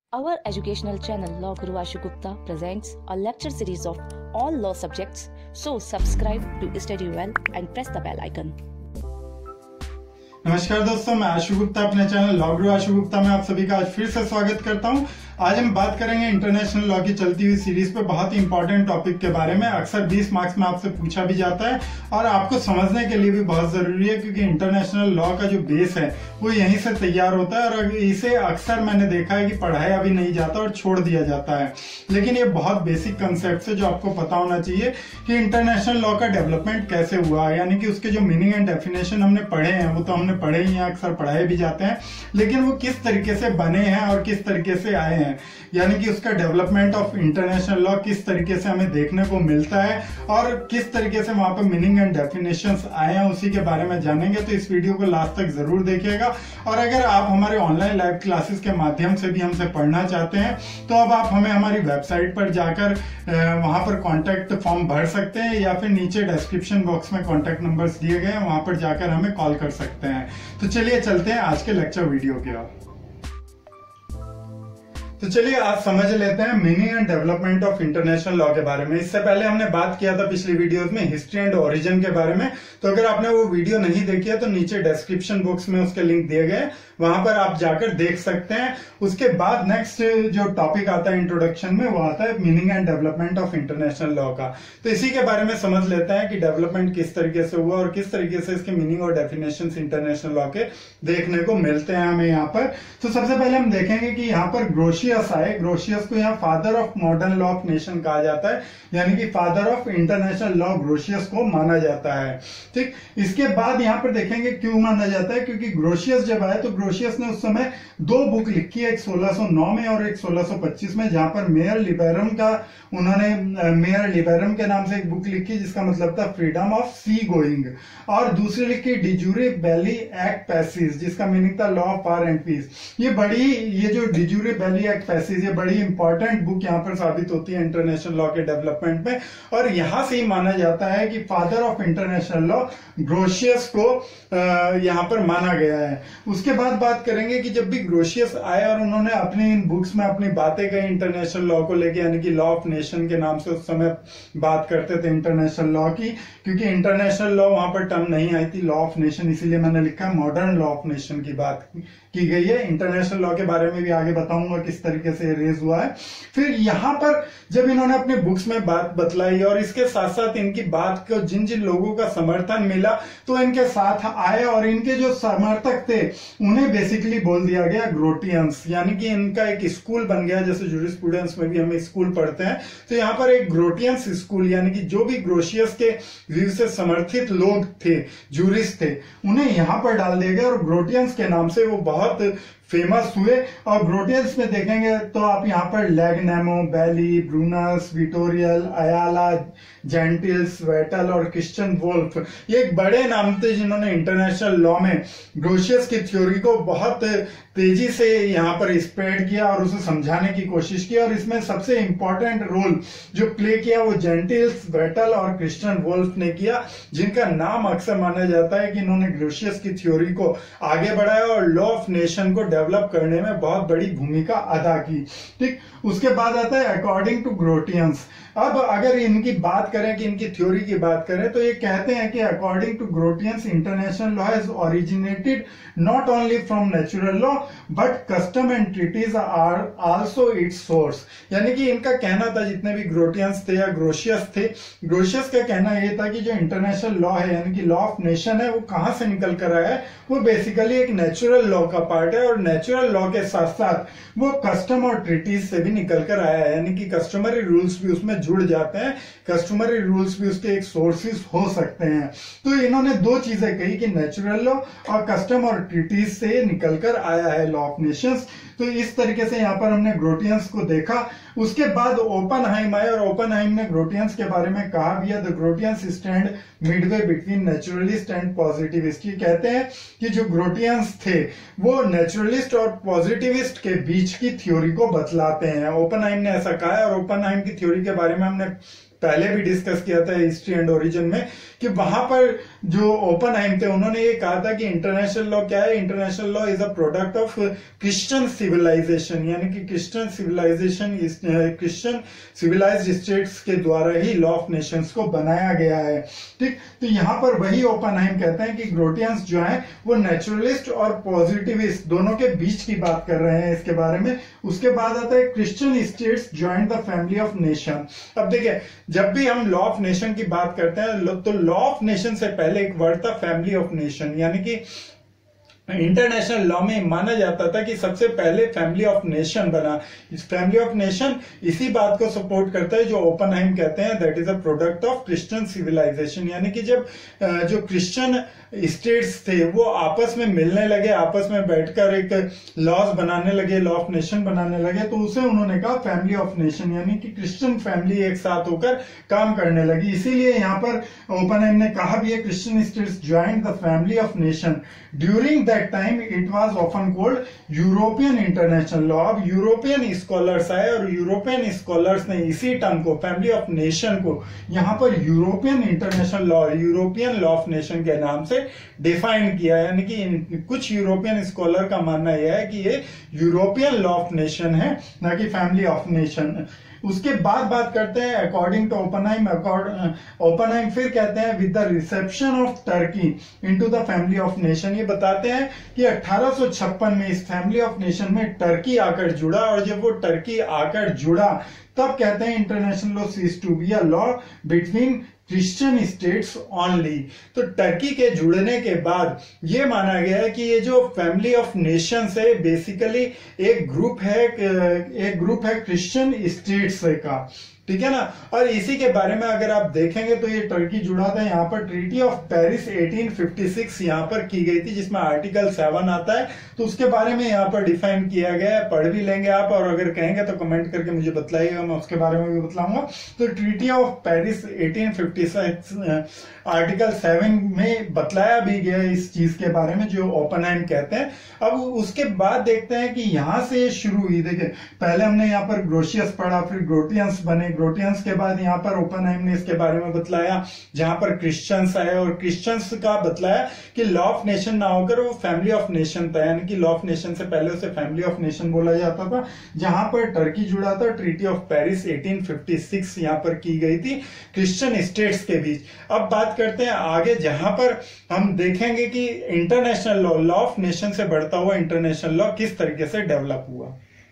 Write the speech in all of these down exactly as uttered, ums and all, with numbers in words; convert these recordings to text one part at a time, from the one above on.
Our educational channel Law Guru Ashu Gupta presents a lecture series of all law subjects. So subscribe to study well and press the bell icon. नमस्कार दोस्तों, मैं आशु गुप्ता अपने channel law गुरु आशु गुप्ता में आप सभी का आज फिर से स्वागत करता हूं। आज हम बात करेंगे इंटरनेशनल लॉ की चलती हुई सीरीज पे बहुत ही इंपॉर्टेंट टॉपिक के बारे में। अक्सर बीस मार्क्स में आपसे पूछा भी जाता है और आपको समझने के लिए भी बहुत जरूरी है, क्योंकि इंटरनेशनल लॉ का जो बेस है वो यहीं से तैयार होता है और इसे अक्सर मैंने देखा है कि पढ़ाया भी नहीं जाता और छोड़ दिया जाता है। लेकिन ये बहुत बेसिक कंसेप्ट है जो आपको पता होना चाहिए कि इंटरनेशनल लॉ का डेवलपमेंट कैसे हुआ, यानी कि उसके जो मीनिंग एंड डेफिनेशन हमने पढ़े हैं वो तो हमने पढ़े ही हैं, अक्सर पढ़ाए भी जाते हैं, लेकिन वो किस तरीके से बने हैं और किस तरीके से आए हैं, यानी कि उसका डेवलपमेंट ऑफ इंटरनेशनल लॉ किस तरीके से हमें देखने को मिलता है और किस तरीके से वहां पर मीनिंग एंड डेफिनेशंस आए हैं, उसी के बारे में जानेंगे। तो इस वीडियो को लास्ट तक जरूर देखिएगा। और अगर आप हमारे ऑनलाइन लाइव क्लासेस के माध्यम से भी हमसे पढ़ना चाहते हैं तो अब आप हमें हमारी वेबसाइट पर जाकर वहां पर कॉन्टेक्ट फॉर्म भर सकते हैं, या फिर नीचे डिस्क्रिप्शन बॉक्स में कॉन्टेक्ट नंबर्स दिए गए हैं, वहां पर जाकर हमें कॉल कर सकते हैं। तो चलिए चलते हैं आज के लेक्चर वीडियो की ओर। तो चलिए आज समझ लेते हैं meaning and development of international law के बारे में। इससे पहले हमने बात किया था पिछली वीडियोस में हिस्ट्री एंड ओरिजिन के बारे में, तो अगर आपने वो वीडियो नहीं देखी है तो नीचे डिस्क्रिप्शन बॉक्स में उसके लिंक दिए गए, वहां पर आप जाकर देख सकते हैं। उसके बाद नेक्स्ट जो टॉपिक आता है इंट्रोडक्शन में वो आता है meaning and development of international law का। तो इसी के बारे में समझ लेते हैं कि डेवलपमेंट किस तरीके से हुआ और किस तरीके से इसके मीनिंग और डेफिनेशन इंटरनेशनल लॉ के देखने को मिलते हैं हमें यहाँ पर। तो सबसे पहले हम देखेंगे कि यहाँ पर ग्रोशियस आए। ग्रोशियस को यहाँ father of modern law of nation कहा जाता है, यानी कि father of international law Grotius को माना जाता है। ठीक, इसके बाद यहाँ पर देखेंगे क्यों माना जाता है, क्योंकि ग्रोशियस जब आए तो ग्रोशियस ने उस समय दो बुक लिखी है, एक सोलह सौ नौ में और एक सोलह सौ पच्चीस में, जहां पर मेयर लिबरम का उन्होंने मेयर लिबरम के नाम से एक बुक लिखी जिसका मतलब था फ्रीडम ऑफ सी गोइंग, और दूसरी लिखी डिजूरे बैली एक्ट पैसिस जिसका मीनिंग था law of war and peace. ये बड़ी ये जो डिजूरे बैली एक्ट पैसिस ये बड़ी इंपॉर्टेंट बुक यहाँ पर साबित होती है इंटरनेशनल लॉ के डेवलपमेंट में, और यहां से ही माना जाता है कि father of international law Grotius को यहाँ पर माना गया है। उसके बाद बात करेंगे कि जब भी ग्रोशियस आए और उन्होंने अपनी इन बुक्स में अपनी बातें कही इंटरनेशनल लॉ को लेके, यानी कि लॉ ऑफ नेशन के नाम से उस समय बात करते थे इंटरनेशनल लॉ की, क्योंकि इंटरनेशनल लॉ वहां पर टर्म नहीं आई थी, लॉ ऑफ नेशन, इसीलिए मैंने लिखा मॉडर्न लॉ ऑफ नेशन की बात की गई है। इंटरनेशनल लॉ के बारे में भी आगे बताऊंगा किस तरीके से रेज हुआ है। फिर यहाँ पर जब इन्होंने अपने बुक्स में बात बतलाई और इसके साथ साथ इनकी बात को जिन जिन लोगों का समर्थन मिला तो इनके साथ आए, और इनके जो समर्थक थे उन्हें बेसिकली बोल दिया गया ग्रोटियंस, यानी कि इनका एक स्कूल बन गया, जैसे जूरिस्प्रूडेंस में भी हम स्कूल पढ़ते हैं। तो यहाँ पर एक ग्रोटियंस स्कूल, यानी कि जो भी ग्रोशियस के व्यू से समर्थित लोग थे, जूरिस्ट थे, उन्हें यहाँ पर डाल दिया गया और ग्रोटियंस के नाम से वो बहुत फेमस हुए। और ग्रोटियंस में देखेंगे तो आप यहाँ पर Legnano, Belli, Brunus, Vitoria, Ayala, Gentilis, Vattel और क्रिश्चियन वोल्फ, ये एक बड़े नाम थे जिन्होंने इंटरनेशनल लॉ में ग्रोशियस की थ्योरी को बहुत तेजी से यहाँ पर स्प्रेड किया और उसे समझाने की कोशिश की। और इसमें सबसे इंपॉर्टेंट रोल जो प्ले किया वो जेंटिल्स, वेटल और क्रिश्चियन वोल्फ ने किया, जिनका नाम अक्सर माना जाता है कि इन्होंने ग्रोशियस की थ्योरी को आगे बढ़ाया और लॉ ऑफ नेशन को डेवलप करने में बहुत बड़ी भूमिका अदा की। ठीक, उसके बाद आता है अकॉर्डिंग टू ग्रोटियंस। अब अगर इनकी बात करें कि इनकी थ्योरी की बात करें तो ये कहते हैं कि according to Grotians international law has originated not only from natural law but custom and treaties are also its source. यानी कि इनका कहना था, जितने भी ग्रोटियंस थे या ग्रोशियस थे, ग्रोशियस का कहना यह था कि जो इंटरनेशनल लॉ है यानी कि लॉ ऑफ नेशन है वो कहां से निकल कर आया है, वो बेसिकली एक नेचुरल लॉ का पार्ट है, और नेचुरल लॉ के साथ साथ वो कस्टम और ट्रीटीज से भी निकल कर आया है, यानी कि कस्टमरी रूल्स भी उसमें जुड़ जाते हैं, कस्टमरी रूल्स भी उसके एक सोर्सेस हो सकते हैं। तो इन्होंने दो चीजें कही कि नेचुरल लॉ और कस्टम और ट्रीटीज से निकलकर आया है लॉ ऑफ नेशंस। तो इस तरीके से यहाँ पर हमने ग्रोटियंस को देखा। उसके बाद ओपनहाइम आए और ओपनहाइम ने ग्रोटियंस के बारे में कहा भी है, the Grotians stand midway between naturalist and positivist. ये कहते हैं कि जो ग्रोटियंस थे वो नेचुरलिस्ट और पॉजिटिविस्ट के बीच की थ्योरी को बतलाते हैं। ओपनहाइम ने ऐसा कहा है, और ओपनहाइम की थ्योरी के बारे में हमने पहले भी डिस्कस किया था हिस्ट्री एंड ओरिजिन में, कि वहां पर जो ओपनहाइम थे उन्होंने ये कहा था कि इंटरनेशनल लॉ क्या है, international law is a product of Christian civilization, यानी कि Christian civilization Christian civilized states के द्वारा ही लॉ ऑफ नेशंस को बनाया गया है। ठीक, तो यहाँ पर वही ओपनहाइम कहते हैं कि ग्रोटियंस जो है वो नेचुरलिस्ट और पॉजिटिविस्ट दोनों के बीच की बात कर रहे हैं इसके बारे में। उसके बाद आता है Christian states join the family of nation. अब देखिए, जब भी हम लॉ ऑफ नेशन की बात करते हैं तो लॉ ऑफ नेशन से पहले एक वर्ड था फैमिली ऑफ नेशन, यानी कि इंटरनेशनल लॉ में माना जाता था कि सबसे पहले फैमिली ऑफ नेशन बना। इस फैमिली ऑफ नेशन इसी बात को सपोर्ट करता है जो ओपनहाइम कहते हैं that is a product of Christian civilization, यानी कि जब जो क्रिश्चियन स्टेट्स थे वो आपस में मिलने लगे, आपस में बैठकर एक लॉज बनाने लगे, लॉ ऑफ नेशन बनाने लगे, तो उसे उन्होंने कहा फैमिली ऑफ नेशन, यानी कि क्रिश्चियन फैमिली एक साथ होकर काम करने लगी। इसीलिए यहाँ पर ओपनहाइम ने कहा भी है Christian states joined the family of nation. During that time it was often called European international law. अब यूरोपियन स्कॉलर्स आए और यूरोपियन स्कॉलर्स ने इसी टर्म को फैमिली ऑफ नेशन को यहाँ पर European international law, European law of nation के नाम से डिफाइन किया, यानी कि कुछ यूरोपियन स्कॉलर का मानना यह है कि ये यूरोपियन लॉ ऑफ नेशन है, ना कि फैमिली ऑफ नेशन। उसके बाद बात करते हैं अकॉर्डिंग टू ओपनहाइम, ओपनहाइम फिर कहते हैं with the reception of Turkey into the family of nation. ये बताते हैं कि अठारह सौ छप्पन में इस फैमिली ऑफ नेशन में टर्की आकर जुड़ा, और जब वो टर्की आकर जुड़ा तब कहते हैं international law ceases to be a law between Christian states only. तो टर्की के जुड़ने के बाद ये माना गया है कि ये जो फैमिली ऑफ नेशंस है बेसिकली एक ग्रुप है, एक ग्रुप है क्रिश्चियन स्टेट्स का, ठीक है ना। और इसी के बारे में अगर आप देखेंगे तो ये टर्की जुड़ा था, यहाँ पर ट्रीटी ऑफ पेरिस अठारह सौ छप्पन यहाँ पर की गई थी जिसमें आर्टिकल सेवन आता है, तो उसके बारे में यहाँ पर डिफाइन किया गया है। पढ़ भी लेंगे आप, और अगर कहेंगे तो कमेंट करके मुझे बताइएगा, मैं उसके बारे में भी बतलाऊंगा। तो ट्रीटी ऑफ पेरिस अठारह सौ छप्पन आर्टिकल सेवन में बतलाया भी गया इस चीज के बारे में जो ओपनहाइम कहते हैं। अब उसके बाद देखते हैं कि यहां से शुरू हुई, देखिए पहले हमने यहाँ पर ग्रोशियस पढ़ा, फिर ग्रोटियंस बने, ग्रोटियंस के बाद यहाँ पर ओपनहाइम ने इसके बारे में बतलाया जहां पर क्रिश्चियंस आए, और क्रिश्चियंस का बतलाया कि लॉ ऑफ नेशन ना होकर वो फैमिली ऑफ नेशन था, यानी कि लॉ ऑफ नेशन से पहले उसे फैमिली ऑफ नेशन बोला जाता था। जहां पर टर्की जुड़ा था ट्रीटी ऑफ पेरिस अठारह सौ छप्पन यहाँ पर की गई थी क्रिश्चियन स्टेट्स के बीच। अब बात करते हैं आगे, जहां पर हम देखेंगे कि international law, law of nation से बढ़ता हुआ इंटरनेशनल लॉ किस तरीके से डेवलप हुआ।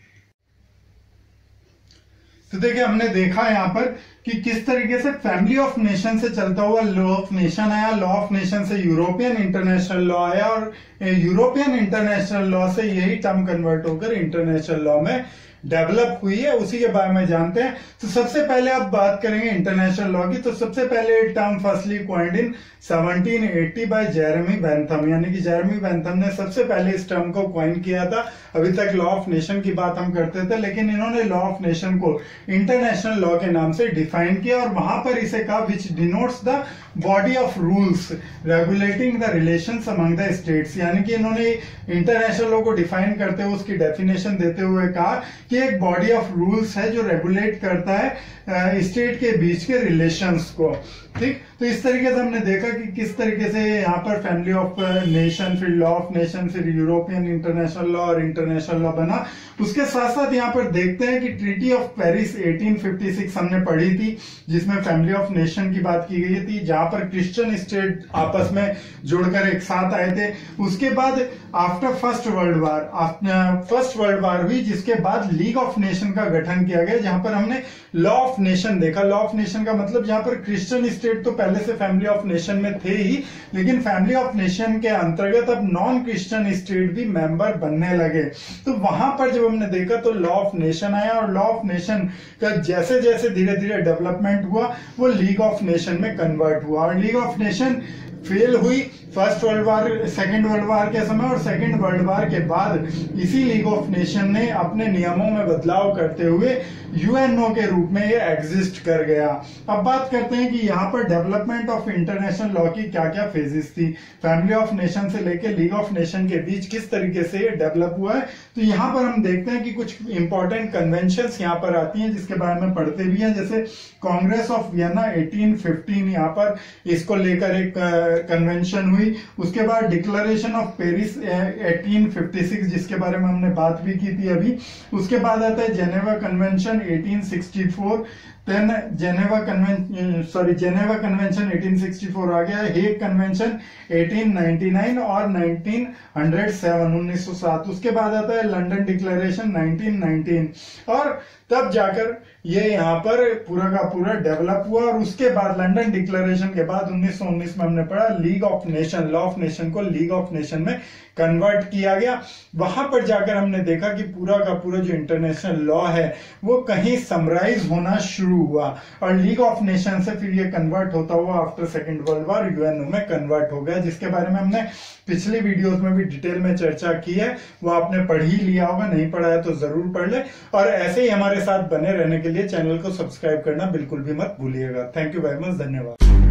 तो देखिए हमने देखा यहाँ पर कि किस तरीके से फैमिली ऑफ नेशन से चलता हुआ लॉ ऑफ नेशन आया, लॉ ऑफ नेशन से यूरोपियन इंटरनेशनल लॉ आया, और यूरोपियन इंटरनेशनल लॉ से यही टर्म कन्वर्ट होकर इंटरनेशनल लॉ में डेवलप हुई है, उसी के बारे में जानते हैं। तो सबसे पहले आप बात करेंगे इंटरनेशनल लॉ की, तो सबसे पहले term firstly coined in seventeen eighty by Jeremy Bentham, यानी कि जेरेमी बेंथम ने सबसे पहले इस टर्म को कॉइन किया था। अभी तक लॉ ऑफ नेशन की बात हम करते थे, लेकिन इन्होंने लॉ ऑफ नेशन को इंटरनेशनल लॉ के नाम से डिफाइन किया, और वहां पर इसे कहा which denotes the body of rules regulating the relations among the states, यानी कि इन्होंने इंटरनेशनल लॉ को डिफाइन करते हुए उसकी डेफिनेशन देते हुए कहा कि एक बॉडी ऑफ रूल्स है जो रेगुलेट करता है स्टेट के बीच के रिलेशंस को। ठीक, तो इस तरीके से हमने देखा कि किस तरीके से यहाँ पर फैमिली ऑफ नेशन, फिर लॉ ऑफ नेशन, फिर यूरोपियन इंटरनेशनल लॉ और इंटरनेशनल लॉ बना। उसके साथ साथ यहाँ पर देखते हैं कि ट्रीटी ऑफ पेरिस अठारह सौ छप्पन हमने पढ़ी थी जिसमें फैमिली ऑफ नेशन की बात की गई थी, जहां पर क्रिश्चियन स्टेट आपस में जुड़कर एक साथ आए थे। उसके बाद after first world war, first world war हुई, जिसके बाद लीग ऑफ नेशन का गठन किया गया, जहां पर हमने लॉ ऑफ नेशन देखा। लॉ ऑफ नेशन का मतलब जहां पर क्रिश्चियन स्टेट तो पहले से फैमिली ऑफ नेशन में थे ही, लेकिन फैमिली ऑफ नेशन के अंतर्गत अब नॉन क्रिश्चियन स्टेट भी मेंबर बनने लगे। तो वहां पर जब हमने देखा तो लॉ ऑफ नेशन आया, और लॉ ऑफ नेशन का जैसे जैसे धीरे धीरे डेवलपमेंट हुआ वो लीग ऑफ नेशन में कन्वर्ट हुआ, और लीग ऑफ नेशन फेल हुई first world war, second world war के समय, और सेकेंड वर्ल्ड वार के बाद इसी लीग ऑफ नेशन ने अपने नियमों में बदलाव करते हुए यूएनओ के रूप में ये एग्जिस्ट कर गया। अब बात करते हैं कि यहाँ पर डेवलपमेंट ऑफ इंटरनेशनल लॉ की क्या क्या फेजेस थी, फैमिली ऑफ नेशन से लेकर लीग ऑफ नेशन के बीच किस तरीके से ये डेवलप हुआ है। तो यहाँ पर हम देखते हैं कि कुछ इंपॉर्टेंट कन्वेंशंस यहाँ पर आती हैं जिसके बारे में पढ़ते भी हैं, जैसे कांग्रेस ऑफ वियना अठारह सौ पंद्रह, यहाँ पर इसको लेकर एक कन्वेंशन हुई। उसके बाद declaration of Paris eighteen fifty six, जिसके बारे में हमने बात भी की थी अभी। उसके बाद आता है Geneva convention eighteen sixty four, then Geneva convention sorry Geneva convention eighteen sixty four आ गया, Hague convention eighteen ninety nine और नाइनटीन हंड्रेड सेवन उन्नीस सौ सात। उसके बाद आता है लंदन डिक्लेरेशन नाइनटीन नाइनटीन, और तब जाकर ये यहाँ पर पूरा का पूरा डेवलप हुआ। और उसके बाद लंदन डिक्लेरेशन के बाद उन्नीस सौ उन्नीस में हमने पढ़ा League of Nation, law of nation को लीग ऑफ नेशन में कन्वर्ट किया गया। वहां पर जाकर हमने देखा कि पूरा का पूरा जो इंटरनेशनल लॉ है वो कहीं समराइज होना शुरू हुआ, और लीग ऑफ नेशन से फिर ये कन्वर्ट होता हुआ after second world war UNO में कन्वर्ट हो गया, जिसके बारे में हमने पिछली वीडियोस में भी डिटेल में चर्चा की है। वो आपने पढ़ ही लिया होगा, नहीं पढ़ा है तो जरूर पढ़ ले। और ऐसे ही हमारे साथ बने रहने के लिए चैनल को सब्सक्राइब करना बिल्कुल भी मत भूलिएगा। थैंक यू वेरी मच, धन्यवाद।